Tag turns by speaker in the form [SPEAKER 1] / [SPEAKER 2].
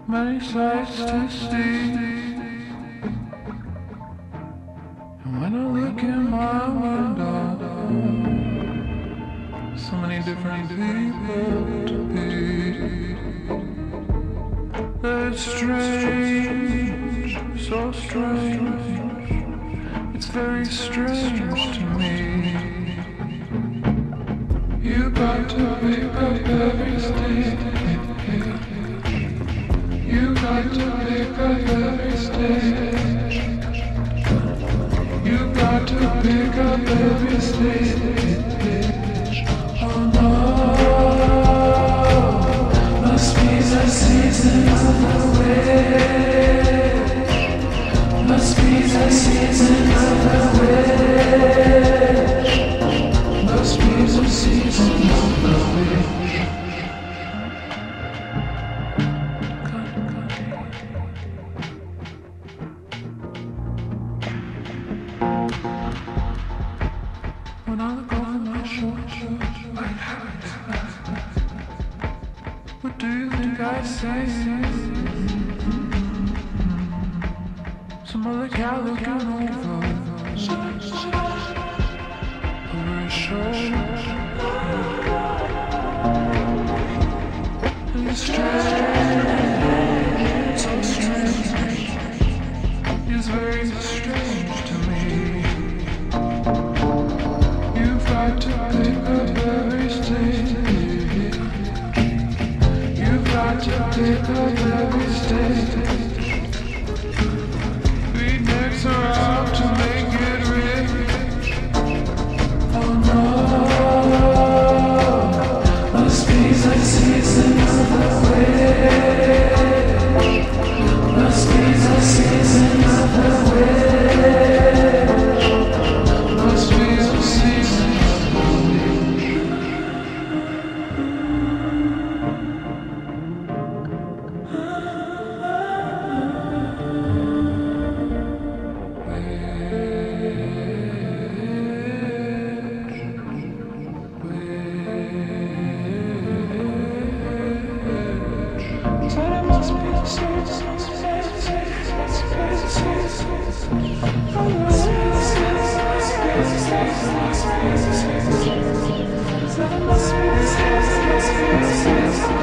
[SPEAKER 1] many sights to see. And when I look in my window, so many different people to be. It's strange, so strange. It's very strange to me. You got to pick up every stage. You got to pick up every stage. You got to pick up every stage. Oh no, must be the season of the witch. Must be the season of the witch. Must be the season of the witch. When I look over my shoulder, like what do you think I say? Some other guy looking over his shoulder. It's strange, so strange. It's very strange to me. You've got to pick up every stage. You've got to pick up every stage. Beat necks are out to make it rich. Oh no, must be the season of the witch. Must be the season of the witch. Must be the season of the Must be